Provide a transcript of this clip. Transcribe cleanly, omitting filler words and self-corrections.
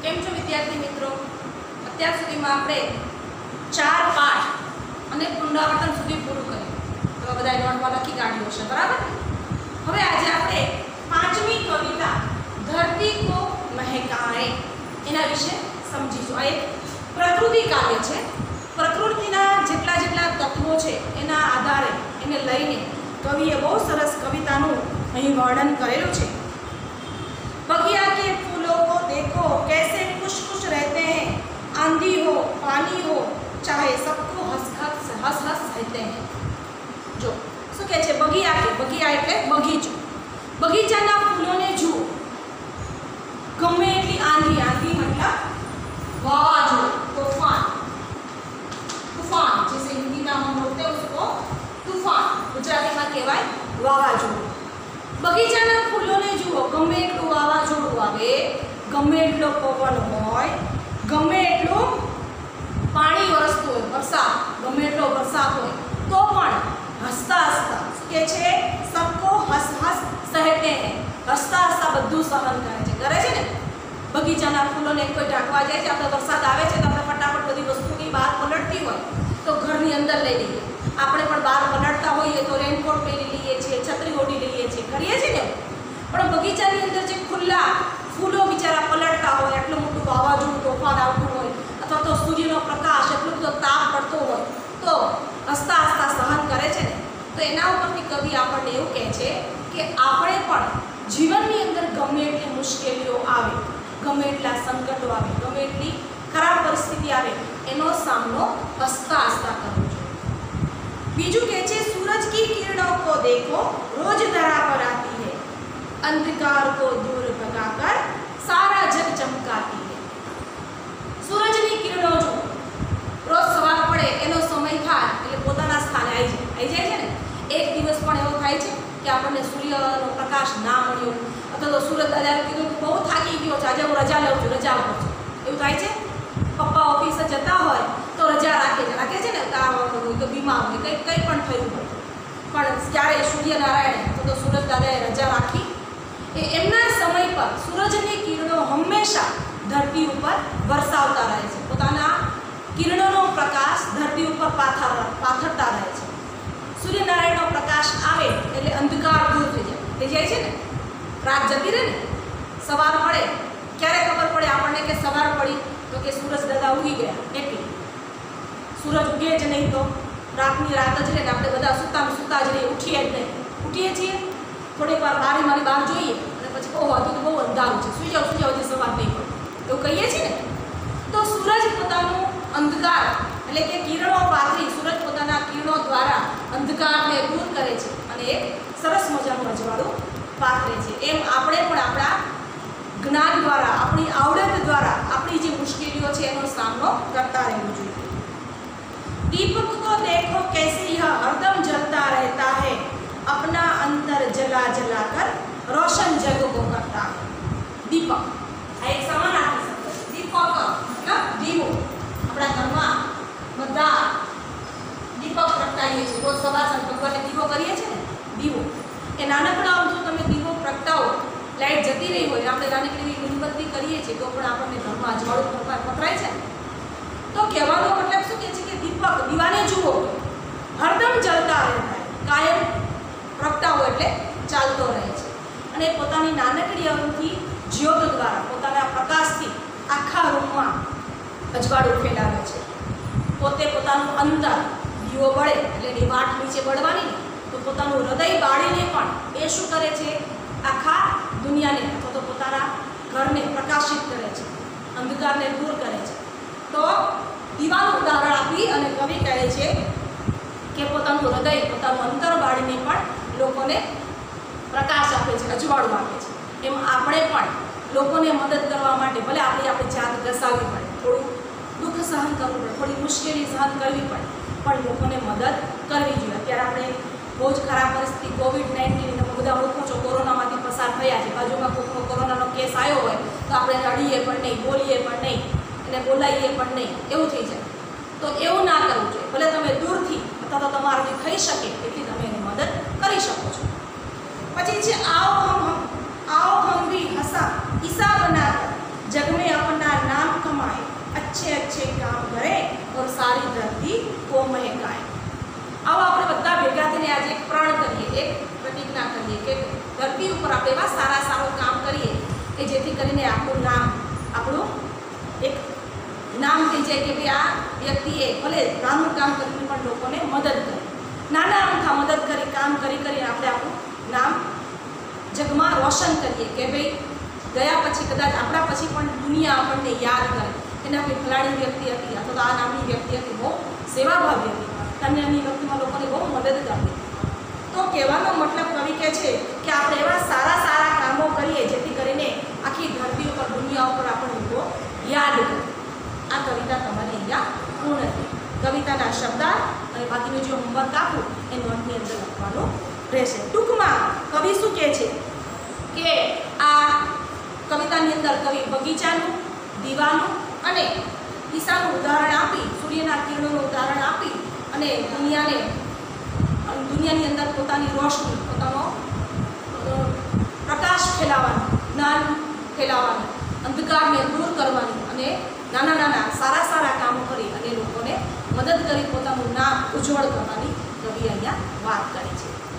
કેમ છો વિદ્યાર્થી મિત્રો? અત્યાર સુધીમાં આપણે 4 પાઠ અને પુનરાવર્તન સુધી પૂરું કર્યું. તો બધા નોટમાં લખી કાઢ્યું હશે, બરાબર? હવે આજે આપણે 5મી કવિતા ધરતી કો મહેકાએ એના વિશે સમજીશું. આ એક પ્રકૃતિ કાવ્ય છે. પ્રકૃતિના જેટલા તત્વો છે એના આધારે એને લઈને કવિએ બહુ સરસ કવિતાનું અહીં વર્ણન કરેલું છે. बगिया के फूलों को देखो कैसे खुश खुश रहते हैं, आंधी हो पानी हो चाहे सबको हंस हंस रहते हैं. जो શું કહે છે? બગિયા એટલે બગીચો. બગીચાના ફૂલોને જુઓ. ગમે એટલી આંધી મતલબ વાવાઝોડું, तूफान जैसे हिंदी में हम बोलते हैं उसको तूफान, गुजराती में कहेवाय वावाझोडું. બગીચાના ફૂલોને જુઓ. ગમે એટલું વાવાઝોડું આવે, ગમે એટલો પવન હોય, ગમે એટલું પાણી વરસતું હોય, વરસાદ ગમે એટલો વરસાદ હોય, તો પણ હસતા શું કહે છે? સબકો હસ હસ સહેતે હૈ. હસતા બધું સહન કરે છે ને. બગીચાના ફૂલોને કોઈ ઢાંકવા જાય છે, આપણે વરસાદ આવે છે તો આપણે ફટાફટ બધી વસ્તુની બહાર પલટતી હોય તો ઘરની અંદર લઈ લઈએ. આપણે પણ બહાર પલટતા હોઈએ તો રેનકોટ પહેરી લઈએ છીએ, છત્રી ઓઢી લઈએ છીએ, કરીએ છીએ ને. પણ બગીચાની અંદર જે ખુલ્લા ફૂલો બિચારા પલટતા હોય, એટલું મોટું વાવાઝોડું તોફાન આવતું હોય, અથવા તો સૂર્યનો પ્રકાશ એટલો બધો તાપ પડતો હોય, તો હસતા સહન કરે છે ને. તો એના ઉપરથી કવિ આપણને એવું કહે છે કે આપણે પણ જીવનની અંદર ગમે એટલી મુશ્કેલીઓ આવે, ગમે એટલા સંકટો આવે, ગમે એટલી ખરાબ પરિસ્થિતિ આવે, એનો સામનો હસતા કરવો જોઈએ. બીજું કહે છે, सूरज की किरणों को देखो रोज धरा पर आती है, अंधकार को दूर भगाकर सारा जग चमकाती है. સૂરજની કિરણો જો રોજ સવાર પડે એનો સમય થાય એટલે પોતાના સ્થાને આવી જાય છે ને. એક દિવસ પણ એવો થાય છે કે આપણને સૂર્યનો પ્રકાશ ના મળ્યો, અથવા તો સૂરજ દાદાએ કીધું કે બહુ થાકી ગયો છે, આજે હું રજા લઉં છું, રજા આપું છું, એવું થાય છે. પપ્પા ઓફિસે જતા હોય તો રજા રાખે છે ને, તાવ હોય તો બીમાર હોય, કંઈ પણ થયું હોય, પણ ત્યારે સૂર્યનારાયણે તો સૂરજ દાદાએ રજા રાખી. એમના સમય પર સૂરજની કિરણો હંમેશા ધરતી ઉપર વરસાવતા રહે છે. પોતાના કિરણોનો પ્રકાશ ધરતી ઉપર પાથરતા રહે છે. સૂર્યનારાયણનો પ્રકાશ આવે એટલે અંધકાર દૂર થઈ જાય છે ને. રાત જતી રહે ને, સવાર પડે ક્યારે ખબર પડે આપણને કે સવાર પડી? તો કે સૂરજ દાદા ઉગી ગયા. એટલે સૂરજ ઉગે જ નહીં તો રાતની રાત જ રહે ને, આપણે બધા સુતા જ રહીએ, ઉઠીએ છીએ થોડીક વાર બારીમાંથી બહાર જોઈએ અને પછી ઓહો હજુ તો બહુ અંધારું છે, સુઈ જાઓ હજી સવાર નહીં પડે, એવું કહીએ છીએ ને. તો સૂરજ પોતાનું અંધકાર એટલે કે કિરણો પાથરી, સૂરજ પોતાના કિરણો દ્વારા અંધકારને દૂર કરે છે અને એક સરસ મજાનું અજવાળું પાથરે છે. એમ આપણે પણ આપણા જ્ઞાન દ્વારા, આપણી આવડત દ્વારા આપણી જે મુશ્કેલીઓ છે એનો સામનો કરતા રહેવું જોઈએ. दीपक को देखो कैसे यह हरदम जलता रहता है, अपना अंतर जला जला कर रोशन जग को करता है. दीपक આ એક સમાનાર્થી શબ્દ છે. દીપક મતલબ દીવો. આપણા ઘરમાં બધા દીપક પ્રગટાવીએ છીએ. રોજ સવાર સાંજ ભગવાનને દીવો કરીએ છીએ ને, દીવો. એ નાનકડા જો તમે દીવો પ્રગટાવો, લાઈટ જતી રહી હોય, આપણે નાનકડી મીણબત્તી કરીએ છીએ તો પણ આપણને ઘરમાં અજવાળું પથરાય છે. તો કહેવાનો મતલબ શું કહે છે કે દીપક, દીવાને જુઓ, હરદમ જલતા રહેતા, કાયમ પ્રગટાવો એટલે ચાલતો રહે છે. અને પોતાની નાનકડી અણુથી જ્યોત દ્વારા, પોતાના પ્રકાશથી આખા રૂમમાં અજવાળું ફેલાવે છે. પોતે પોતાનું અંદર દીવો બળે એટલે એની વાટ નીચે બળવાની ને, તો પોતાનું હૃદય બાળીને પણ એ શું કરે છે? આખા દુનિયાને અથવા તો પોતાના ઘરને પ્રકાશિત કરે છે, અંધકારને દૂર કરે છે. તો દીવાનું ઉદાહરણ આપી અને કવિ કહે છે કે પોતાનું હૃદય, પોતાનું અંતર બાળીને પણ લોકોને પ્રકાશ આપે છે, અજવાળું આપે છે. એમ આપણે પણ લોકોને મદદ કરવા માટે ભલે આપણી જાત ઘસાવવી પડે, થોડું દુઃખ સહન કરવું પડે, થોડી મુશ્કેલી સહન કરવી પડે, પણ લોકોને મદદ કરવી જોઈએ. અત્યારે આપણે બહુ જ ખરાબ પરિસ્થિતિ, COVID-19 તમે બધા ઓળખો છો, કોરોનામાંથી પસાર થયા છે. બાજુમાં કોઈનો કોરોનાનો કેસ આવ્યો હોય તો આપણે રડીએ પણ નહીં, બોલીએ પણ નહીં, એને બોલાવીએ પણ નહીં, એવું થઈ જાય. તો એવું ના કરવું જોઈએ. ભલે તમે દૂરથી અથવા તો તમારાથી થઈ શકે એટલી તમે એની મદદ કરી શકો છો. પછી છે आओ हम भी हंसा ईसा बनाकर जग में अपना अच्छे काम करे और सारी धरती को महकाए। आओ આપણે બધા ભેગા થઈને આજે એક પ્રણ કરીએ, એક પ્રતિજ્ઞા કરીએ કે ધરતી ઉપર આપણે એવા સારા સારું કામ કરીએ કે જેથી કરીને આપણું એક નામ થઈ જાય કે ભાઈ આ વ્યક્તિએ ભલે નાનું કામ કરીને પણ લોકોને મદદ કરી, નાના અમથા મદદ કરી કામ કરીને આપણે આપણું નામ જગમાં રોશન કરીએ કે ભાઈ ગયા પછી કદાચ આપણા પછી પણ દુનિયા આપણને યાદ કરે એના કોઈ ફલાણી વ્યક્તિ હતી અથવા તો આ નામની વ્યક્તિ હતી, બહુ સેવાભાવી હતી, અન્યની વ્યક્તિમાં લોકોને બહુ મદદ કરતી. તો કહેવાનો મતલબ કવિ કહે છે કે આપણે એવા સારા સારા કામો કરીએ જેથી કરીને આખી ધરતી ઉપર દુનિયા ઉપર આપણને લોકો યાદ કરે. આ કવિતા તમારે અહીંયા પૂર્ણ થઈ. કવિતાના શબ્દાર્થ અને બાકીનું જે હોમવર્ક આપું એ નોંધની અંદર લખવાનું રહેશે. ટૂંકમાં કવિ શું કહે છે કે આ કવિતાની અંદર કવિ બગીચાનું, દીવાનું અને ઈશાનું ઉદાહરણ આપી, સૂર્યના કિરણોનું ઉદાહરણ આપી અને દુનિયાની અંદર પોતાની રોશની, પોતાનો પ્રકાશ ફેલાવવાનો, જ્ઞાન ફેલાવવાની, અંધકારને દૂર કરવાની અને નાના નાના સારા સારા કામો કરી અને લોકોને મદદ કરી પોતાનું નામ ઉજ્જવળ કરવાની કવિ અહીંયા વાત કરે છે.